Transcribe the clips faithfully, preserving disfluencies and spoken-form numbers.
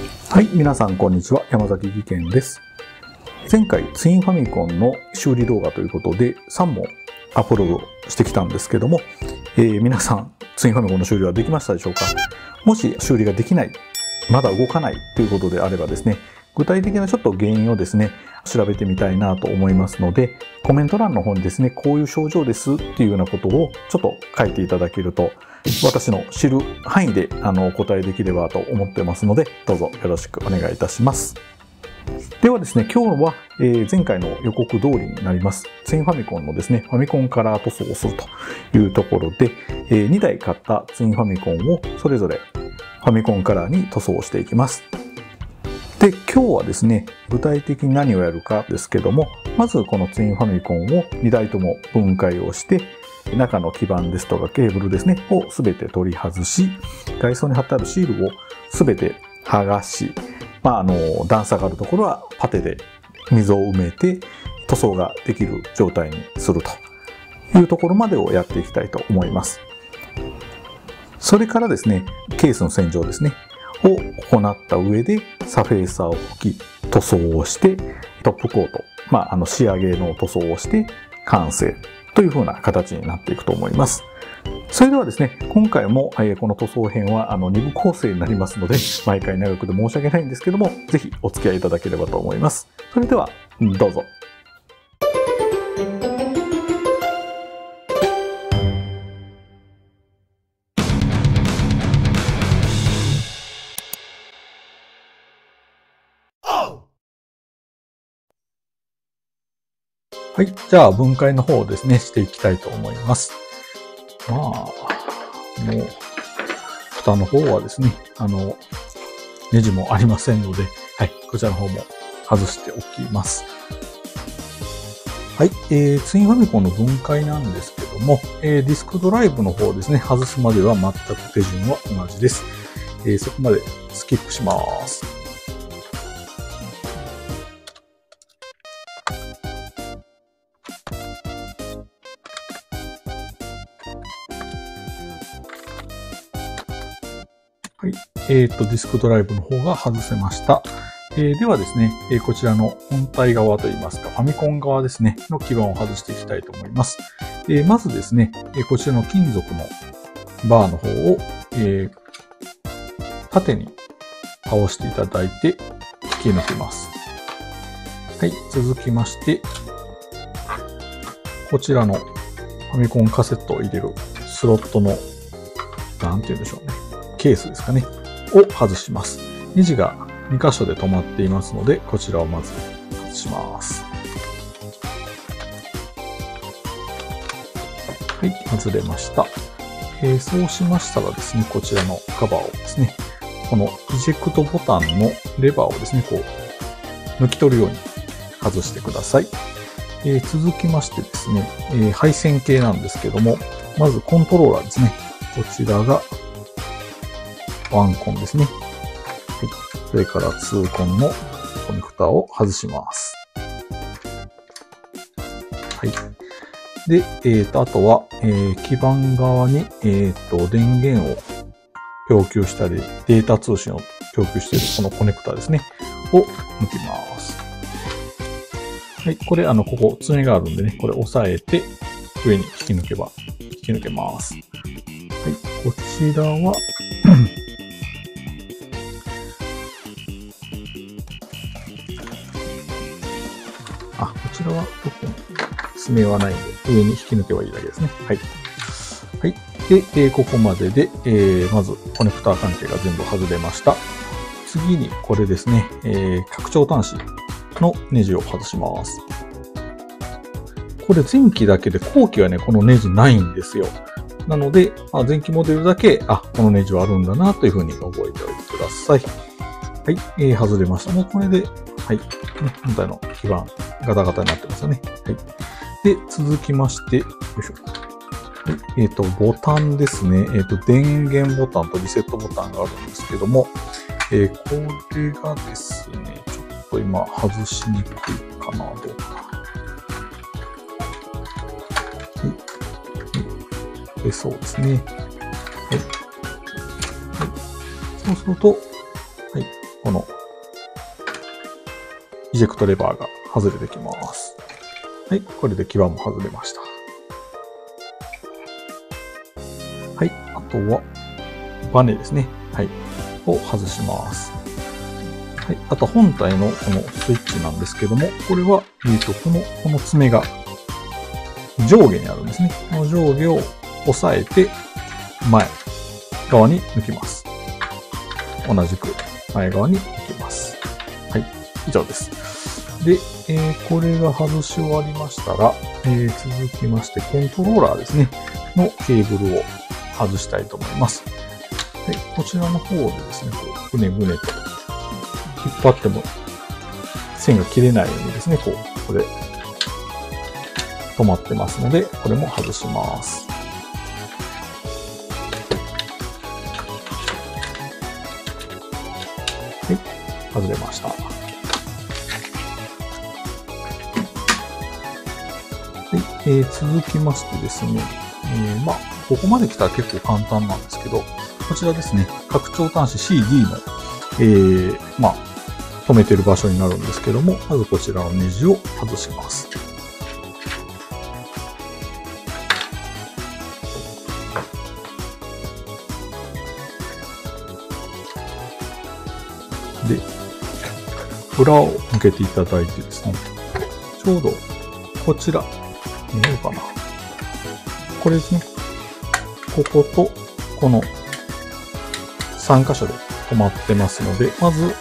はい、皆さんこんにちは。山崎技研です。前回ツインファミコンの修理動画ということでさんもんアップロードしてきたんですけども、えー、皆さんツインファミコンの修理はできましたでしょうか？もし修理ができない、まだ動かないということであればですね、具体的なちょっと原因をですね調べてみたいなと思いますので、コメント欄の方にですねこういう症状ですっていうようなことをちょっと書いていただけると、私の知る範囲であのお答えできればと思ってますので、どうぞよろしくお願いいたします。ではですね、今日は、えー、前回の予告通りになりますツインファミコンのですねファミコンカラー塗装をするというところで、えー、にだい買ったツインファミコンをそれぞれファミコンカラーに塗装していきます。で、今日はですね具体的に何をやるかですけども、まずこのツインファミコンをにだいとも分解をして、中の基板ですとかケーブルですねを全て取り外し、外装に貼ってあるシールを全て剥がし、まあ、あの段差があるところはパテで溝を埋めて塗装ができる状態にするというところまでをやっていきたいと思います。それからですね、ケースの洗浄ですねを行った上でサフェーサーを拭き塗装をしてトップコート、まあ、あの仕上げの塗装をして完成というふうな形になっていくと思います。それではですね、今回もこの塗装編はあのに部構成になりますので、毎回長くて申し訳ないんですけども、ぜひお付き合いいただければと思います。それではどうぞ。はい。じゃあ、分解の方をですね、していきたいと思います。まあ、もう、蓋の方はですね、あの、ネジもありませんので、はい。こちらの方も外しておきます。はい。えー、ツインファミコンの分解なんですけども、えー、ディスクドライブの方ですね、外すまでは全く手順は同じです。えー、そこまでスキップします。はい。えっと、ディスクドライブの方が外せました。えー、ではですね、えー、こちらの本体側といいますか、ファミコン側ですね、の基板を外していきたいと思います。えー、まずですね、えー、こちらの金属のバーの方を、えー、縦に倒していただいて、引き抜きます。はい。続きまして、こちらのファミコンカセットを入れるスロットの、なんて言うんでしょうね。ケースですかね。を外します。ネジがに箇所で止まっていますので、こちらをまず外します。はい、外れました。えー、そうしましたらですね、こちらのカバーをですね、このイジェクトボタンのレバーをですね、こう、抜き取るように外してください。えー、続きましてですね、えー、配線系なんですけども、まずコントローラーですね。こちらがワンコンですね。はい。それからツーコンのコネクタを外します。はい。で、えっと、あとは、えー、基板側に、えっと、電源を供給したり、データ通信を供給しているこのコネクタですね。を抜きます。はい。これ、あの、ここ、爪があるんでね、これ押さえて、上に引き抜けば、引き抜けます。はい。こちらは、あ、こちらは特に爪はないので、上に引き抜けばいいだけですね。はい。はい。で、えー、ここまでで、えー、まずコネクター関係が全部外れました。次にこれですね、えー、拡張端子のネジを外します。これ前期だけで後期はね、このネジないんですよ。なので、まあ、前期モデルだけ、あ、このネジはあるんだなというふうに覚えておいてください。はい。えー、外れました。もうこれで、はい。ね、本体の基板、ガタガタになってますよね。はい。で、続きまして、よいしょ。はい。えっと、ボタンですね。えっと、電源ボタンとリセットボタンがあるんですけども、えー、これがですね、ちょっと今、外しにくいかな、どうか。はい。で、そうですね。はい。はい。そうすると、はい。 この、イジェクトレバーが外れてきます。はい、これで基板も外れました。はい、あとは、バネですね。はい、を外します。はい、あと本体のこのスイッチなんですけども、これは、えっと、この、この爪が上下にあるんですね。この上下を押さえて、前側に抜きます。同じく前側に抜きます。はい、以上です。で、えー、これが外し終わりましたら、えー、続きまして、コントローラーですね、のケーブルを外したいと思います。で、こちらの方でですね、こう、ぐねぐねと引っ張っても線が切れないようにですね、こう、これ、止まってますので、これも外します。はい、外れました。はい、えー、続きましてですね、えー、まあ、ここまで来たら結構簡単なんですけど、こちらですね、拡張端子 シーディー の、えー、まあ、止めてる場所になるんですけども、まずこちらのネジを外します。で、裏を向けていただいてですね、ちょうどこちら、見えるかな。これですね。こことこのさん箇所で止まってますので、まず、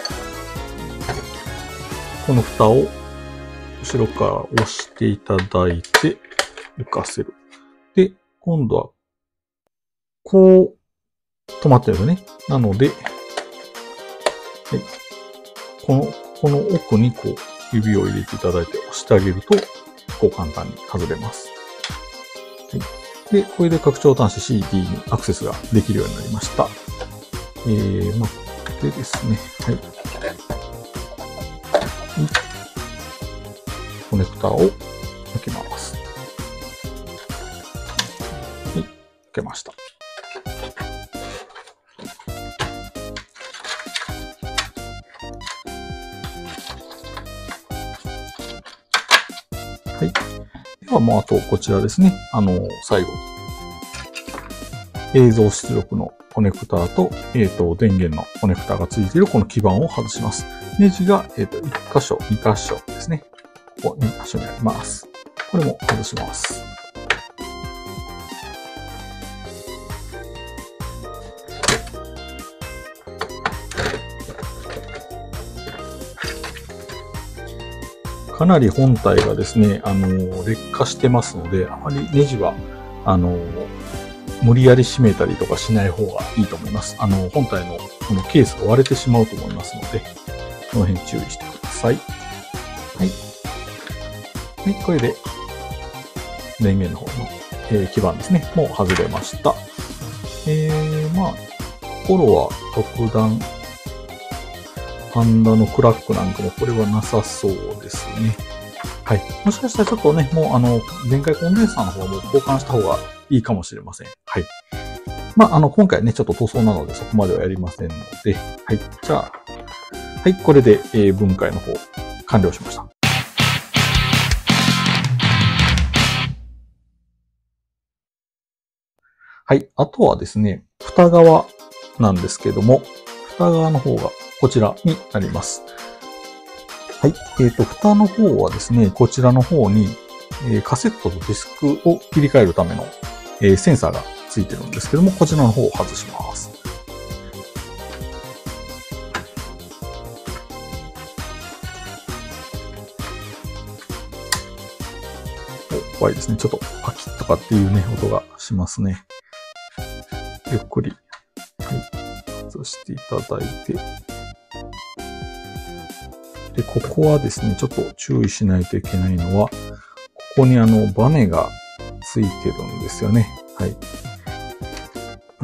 この蓋を後ろから押していただいて浮かせる。で、今度はこう止まってるよね。なので、はい、この、この奥にこう指を入れていただいて押してあげると、こう簡単に外れます。はい、で、これで拡張端子 シーディー にアクセスができるようになりました。えー、まあ、でですね、はい。コネクターを開けます。はい、開けました。はい。では、もうあとこちらですね。あの、最後。映像出力のコネクターと、えっと、電源のコネクターがついているこの基板を外します。ネジが、えっと、いっ箇所、に箇所ですね。ここに箇所にあります。これも外します。かなり本体がですね、あの、劣化してますので、あまりネジは、あの、無理やり締めたりとかしない方がいいと思います。あの、本体のこのケースが割れてしまうと思いますので、この辺注意してください。はい。はい、これで、電源の方の、えー、基板ですね、もう外れました。えー、まあ、ところは特段、ハンダのクラックなんかもこれはなさそうですね。はい。もしかしたらちょっとね、もうあの、電解コンデンサーの方も交換した方がいいかもしれません。はい。まあ、あの、今回ね、ちょっと塗装なのでそこまではやりませんので、はい。じゃあ、はい、これで、えー、分解の方、完了しました。はい。あとはですね、蓋側なんですけども、蓋側の方がこちらになります。はい。えっと、蓋の方はですね、こちらの方に、えー、カセットとディスクを切り替えるための、えー、センサーがついてるんですけども、こちらの方を外します。お、怖いですね。ちょっとパキッとかっていうね、音がしますね。ゆっくり、はい、外していただいて。で、ここはですね、ちょっと注意しないといけないのは、ここにあの、バネがついてるんですよね。はい。うん、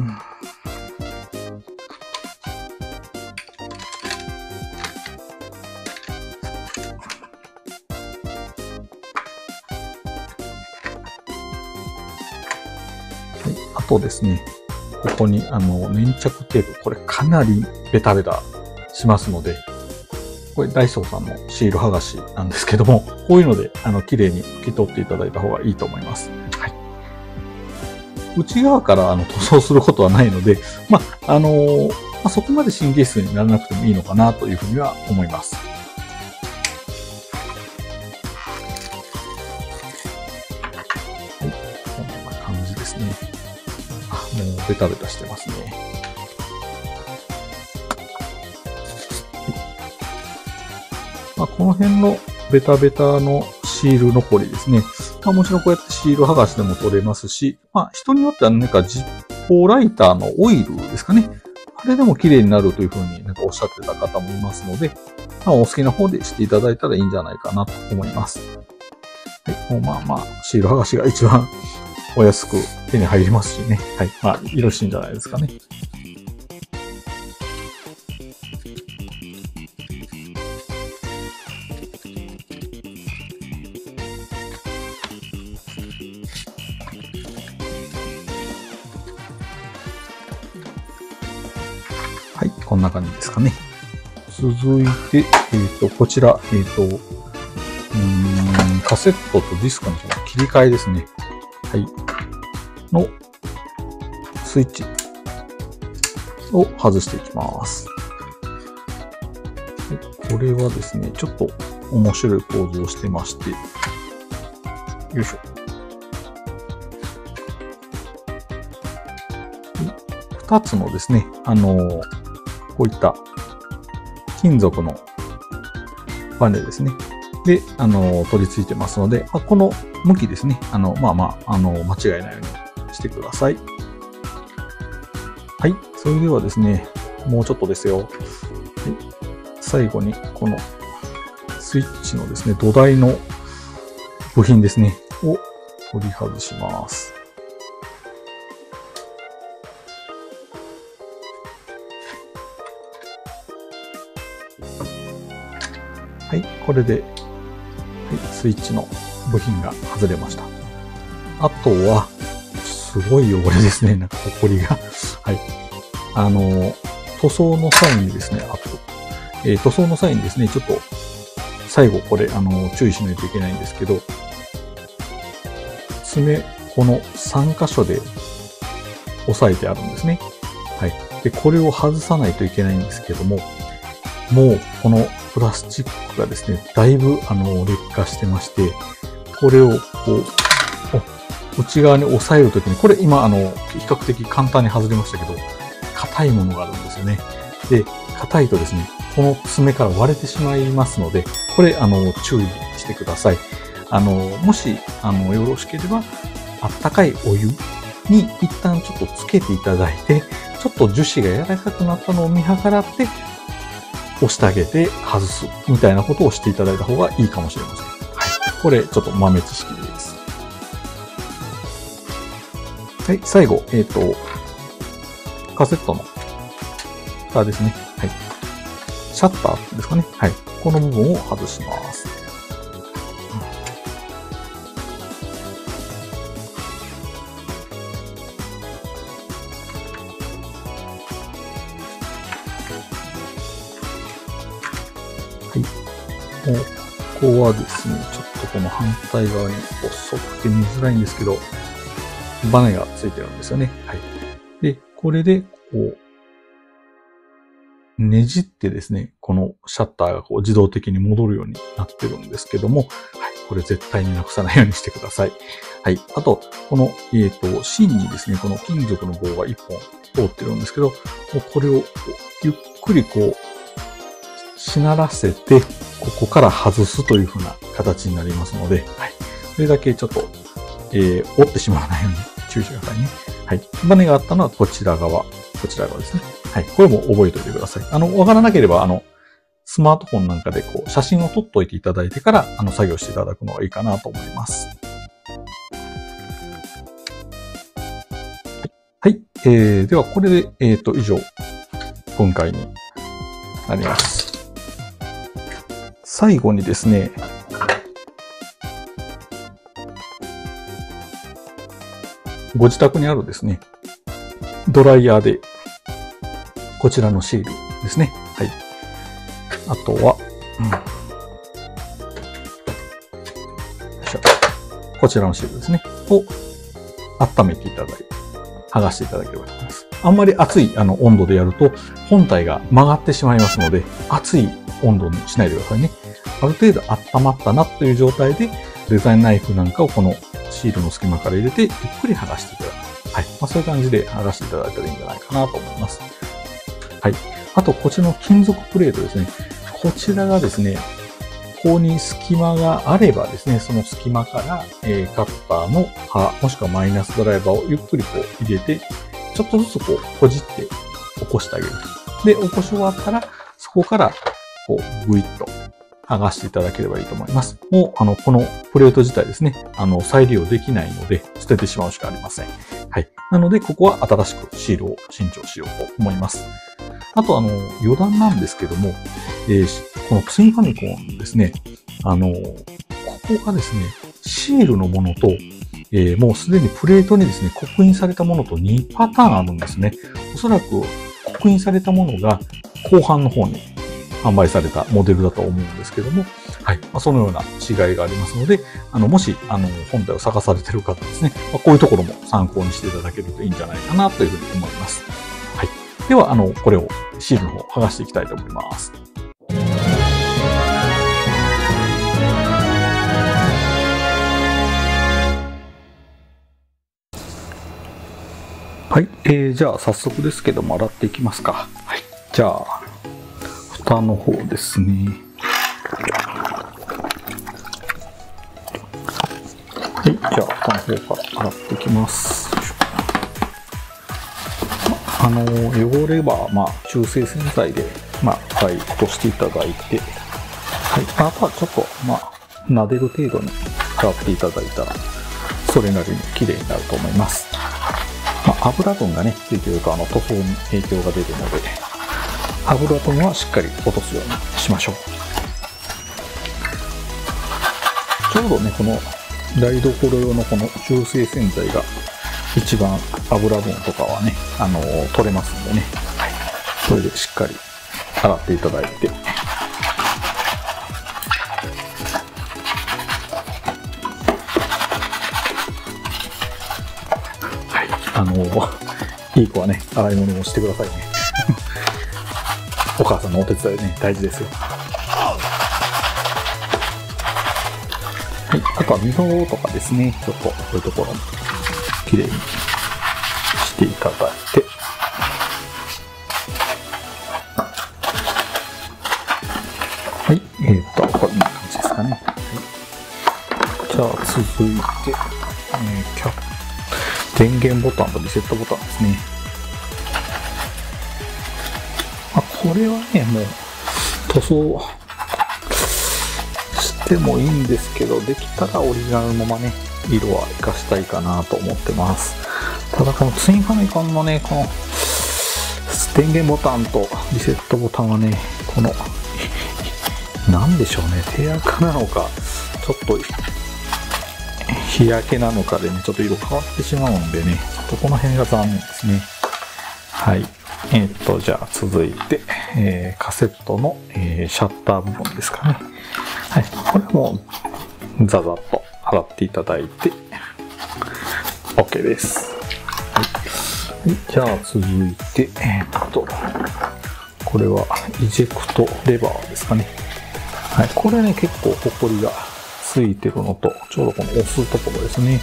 あとですね、ここにあの粘着テープ、これかなりベタベタしますので、これダイソーさんのシール剥がしなんですけども、こういうので、あの、綺麗に拭き取っていただいた方がいいと思います。はい。内側からあの塗装することはないので、まあ、あのー、まあ、そこまで神経質にならなくてもいいのかなというふうには思います。はい。こんな感じですね。あ、もうベタベタしてますね。まあ、この辺のベタベタのシール残りですね。まあ、もちろんこうやってシール剥がしでも取れますし、まあ、人によってはなんかジッポーライターのオイルですかね。あれでも綺麗になるというふうになんかおっしゃってた方もいますので、まあ、お好きな方でしていただいたらいいんじゃないかなと思います。はい。もうまあまあ、シール剥がしが一番お安く手に入りますしね。はい。まあ、よろしいんじゃないですかね。はい、こんな感じですかね。続いて、えっと、こちら、えっと、うーん、カセットとディスクの切り替えですね。はい。の、スイッチを外していきます。はい、これはですね、ちょっと面白い構造をしてまして、よいしょ。二つのですね、あの、こういった金属のバネですね。で、あの、取り付いてますので、まあ、この向きですね。あの、まあまあ、あの、間違いないようにしてください。はい。それではですね、もうちょっとですよ。はい、最後に、このスイッチのですね、土台の部品ですね、を取り外します。はい、これで、はい、スイッチの部品が外れました。あとは、すごい汚れですね。なんか、ホコリが。はい。あの、塗装の際にですね、あと、えー、塗装の際にですね、ちょっと、最後これ、あの、注意しないといけないんですけど、爪、このさん箇所で押さえてあるんですね。はい。で、これを外さないといけないんですけども、もう、このプラスチックがですね、だいぶ、あの、劣化してまして、これを、こう、内側に押さえるときに、これ今、あの、比較的簡単に外れましたけど、硬いものがあるんですよね。で、硬いとですね、この爪から割れてしまいますので、これ、あの、注意してください。あの、もし、あの、よろしければ、あったかいお湯に一旦ちょっとつけていただいて、ちょっと樹脂が柔らかくなったのを見計らって、押してあげて外すみたいなことをしていただいた方がいいかもしれません。はい。これ、ちょっと豆知識です。はい。最後、えっと、カセットの蓋ですね。はい。シャッターですかね。はい。この部分を外します。はい。もう、ここはですね、ちょっとこの反対側に細くて見づらいんですけど、バネがついてるんですよね。はい。で、これで、こう、ねじってですね、このシャッターがこう自動的に戻るようになってるんですけども、はい。これ絶対になくさないようにしてください。はい。あと、この、えっと、芯にですね、この金属の棒が一本通ってるんですけど、もうこれをこうゆっくりこう、しならせて、ここから外すという風な形になりますので、はい。それだけちょっと、えー、折ってしまわないように注意してくださいね。はい。バネがあったのはこちら側、こちら側ですね。はい。これも覚えておいてください。あの、わからなければ、あの、スマートフォンなんかでこう、写真を撮っておいていただいてから、あの、作業していただくのがいいかなと思います。はい。えー、では、これで、えっと、以上、今回になります。最後にですね、ご自宅にあるですね、ドライヤーで、こちらのシールですね。はい。 あとは、うん、よいしょ、こちらのシールですね。を温めていただいて、剥がしていただければと思います。あんまり熱いあの温度でやると本体が曲がってしまいますので、熱い温度にしないでくださいね。ある程度温まったなという状態で、デザインナイフなんかをこのシールの隙間から入れて、ゆっくり剥がしていただく。はい。まあ、そういう感じで剥がしていただいたらいいんじゃないかなと思います。はい。あと、こちらの金属プレートですね。こちらがですね、ここに隙間があればですね、その隙間から、えー、カッターの刃、もしくはマイナスドライバーをゆっくりこう入れて、ちょっとずつこう、こじって起こしてあげると。で、起こし終わったら、そこから、こう、ぐいっと剥がしていただければいいと思います。もう、あの、このプレート自体ですね、あの、再利用できないので、捨ててしまうしかありません。はい。なので、ここは新しくシールを新調しようと思います。あと、あの、余談なんですけども、えー、このツインファミコンですね、あの、ここがですね、シールのものと、えー、もうすでにプレートにですね、刻印されたものとにパターンあるんですね。おそらく刻印されたものが後半の方に販売されたモデルだと思うんですけども、はい。まあ、そのような違いがありますので、あの、もし、あの、本体を探されている方ですね、まあ、こういうところも参考にしていただけるといいんじゃないかなというふうに思います。はい。では、あの、これをシールの方剥がしていきたいと思います。はい。えー、じゃあ、早速ですけども、洗っていきますか。はい。じゃあ、蓋の方ですね。はい。じゃあ、蓋の方から洗っていきます。あの、汚れは、まあ、中性洗剤で、まあ、はい、落としていただいて、はい。あとはちょっと、まあ、撫でる程度に洗っていただいたら、それなりに綺麗になると思います。まあ、油分がね、ついていると、あの、塗装に影響が出るので、油分はしっかり落とすようにしましょう。ちょうどね、この台所用のこの中性洗剤が一番油分とかはね、あのー、取れますんでね、はい、それでしっかり洗っていただいて、はい、あのー、いい子はね、洗い物もしてくださいね。お母さんのお手伝いね、大事ですよ。はい、あとは溝とかですね、ちょっとこういうところもきれいにしていただいて、はい、えーと、こんな感じですかね。はい、じゃあ続いて、えー、キャ電源ボタンとリセットボタンですね。まあ、これはね、もう塗装してもいいんですけど、できたらオリジナルのままね、色は活かしたいかなと思ってます。ただこのツインファミコンのね、この電源ボタンとリセットボタンはね、このなんでしょうね、手垢なのか、ちょっと日焼けなのかでね、ちょっと色変わってしまうんでね、ちょっとこの辺が残念ですね。はい。えっと、じゃあ続いて、えー、カセットの、えー、シャッター部分ですかね。はい。これもザザッと洗っていただいて、OK です。はい。じゃあ続いて、えー、っと、これはイジェクトレバーですかね。はい。これね、結構ホコリがついてるのと、ちょうどこの押すところですね。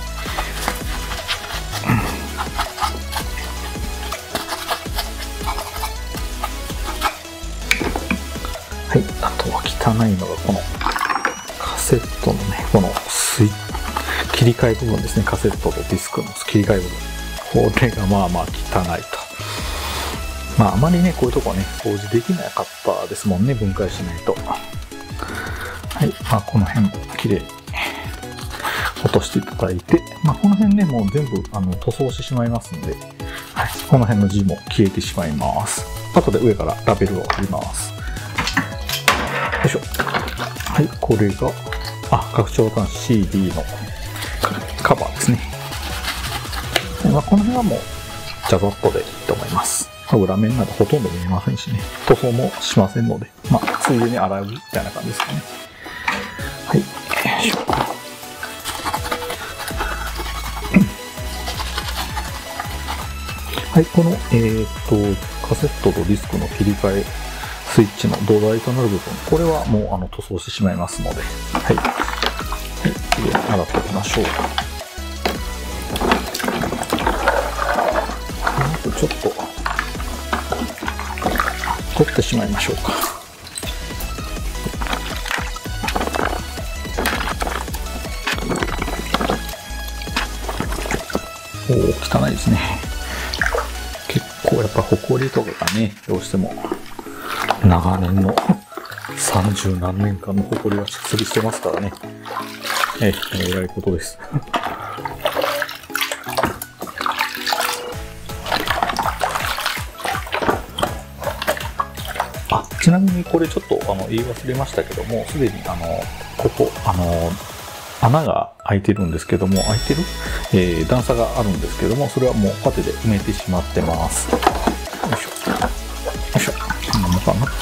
はい。あとは汚いのがこのカセットのね、このスイ切り替え部分ですね。カセットとディスクの切り替え部分。これがまあまあ汚いと。まああまりね、こういうとこはね、掃除できなかったですもんね。分解しないと。はい。まあこの辺も綺麗に落としていただいて、まあこの辺ね、もう全部あの塗装してしまいますんで、はい。この辺の字も消えてしまいます。後で上からラベルを貼ります。よいしょ。はい、これが、あ、拡張端 シーディー のカバーですね。まあ、この辺はもう、ジャザッとでいいと思います。裏面などほとんど見えませんしね。塗装もしませんので、まあ、 ついでに洗うみたいな感じですかね。はい。よいしょ。はい、この、えー、っと、カセットとディスクの切り替えスイッチの土台となる部分、これはもうあの塗装してしまいますので、はい。はい、きれいに洗っておきましょう。あとちょっと、取ってしまいましょうか。おお、汚いですね。結構やっぱホコリとかがね、どうしても長年の三十何年間のホコリが蓄積してますからね。ええ、えらいことです。あ、ちなみにこれちょっとあの言い忘れましたけども、すでにあのここあの穴が開いてるんですけども、開いてる、えー、段差があるんですけども、それはもうパテで埋めてしまってます。よいしょ。よいしょ。こんなもんかな。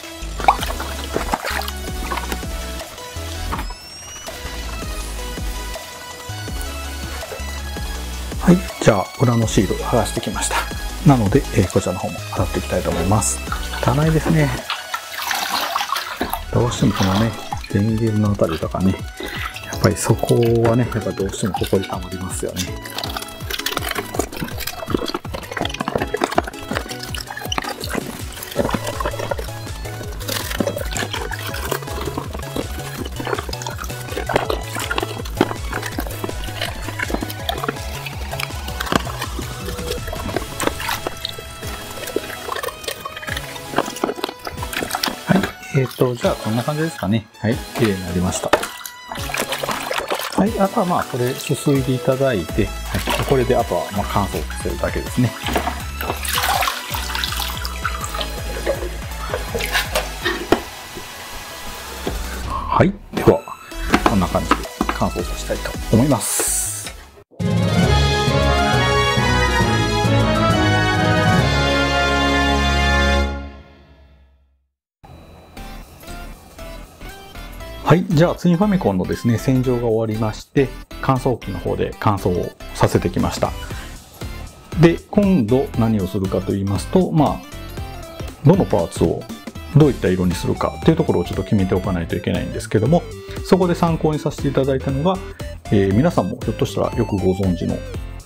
はい。じゃあ、裏のシール剥がしてきました。なので、えー、こちらの方も洗っていきたいと思います。汚いですね。どうしてもこのね、電源のあたりとかね、やっぱりそこはね、やっぱどうしてもここに溜まりますよね。はい。えっと、じゃあこんな感じですかね。はい。綺麗になりました。はい、あとはまあこれすすいでいただいて、はい、これであとはまあ乾燥させるだけですね。はい、ではこんな感じで乾燥させたいと思います。はい。じゃあ、ツインファミコンのですね、洗浄が終わりまして、乾燥機の方で乾燥をさせてきました。で、今度何をするかと言いますと、まあ、どのパーツをどういった色にするかというところをちょっと決めておかないといけないんですけども、そこで参考にさせていただいたのが、えー、皆さんもひょっとしたらよくご存知の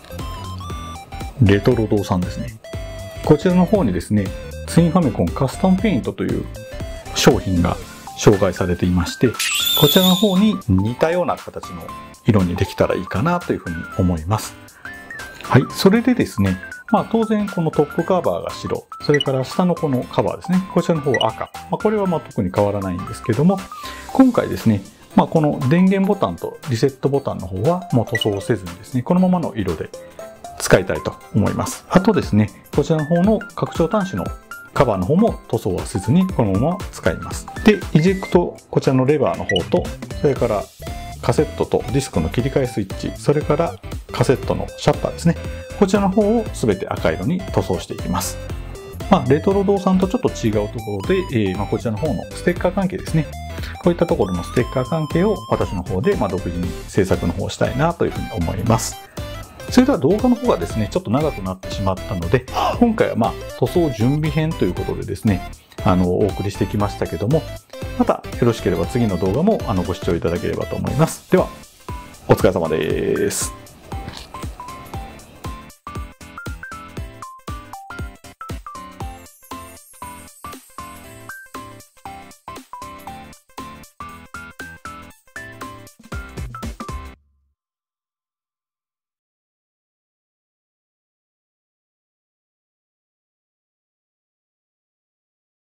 レトロ堂さんですね。こちらの方にですね、ツインファミコンカスタムペイントという商品が紹介されていまして、こちらの方に似たような形の色にできたらいいかなというふうに思います。はい。それでですね、まあ当然このトップカバーが白、それから下のこのカバーですね、こちらの方は赤。まあこれはまあ特に変わらないんですけども、今回ですね、まあこの電源ボタンとリセットボタンの方はもう塗装せずにですね、このままの色で使いたいと思います。あとですね、こちらの方の拡張端子のカバーの方も塗装はせずにこのまま使います。で、イジェクト、こちらのレバーの方と、それからカセットとディスクの切り替えスイッチ、それからカセットのシャッターですね。こちらの方を全て赤色に塗装していきます。まあ、レトロ堂さんとちょっと違うところで、えー、まあこちらの方のステッカー関係ですね。こういったところのステッカー関係を私の方でまあ独自に制作の方をしたいなというふうに思います。それでは動画の方がですね、ちょっと長くなってしまったので、今回はまあ塗装準備編ということでですね、あの、お送りしてきましたけども、またよろしければ次の動画もあのご視聴いただければと思います。では、お疲れ様です。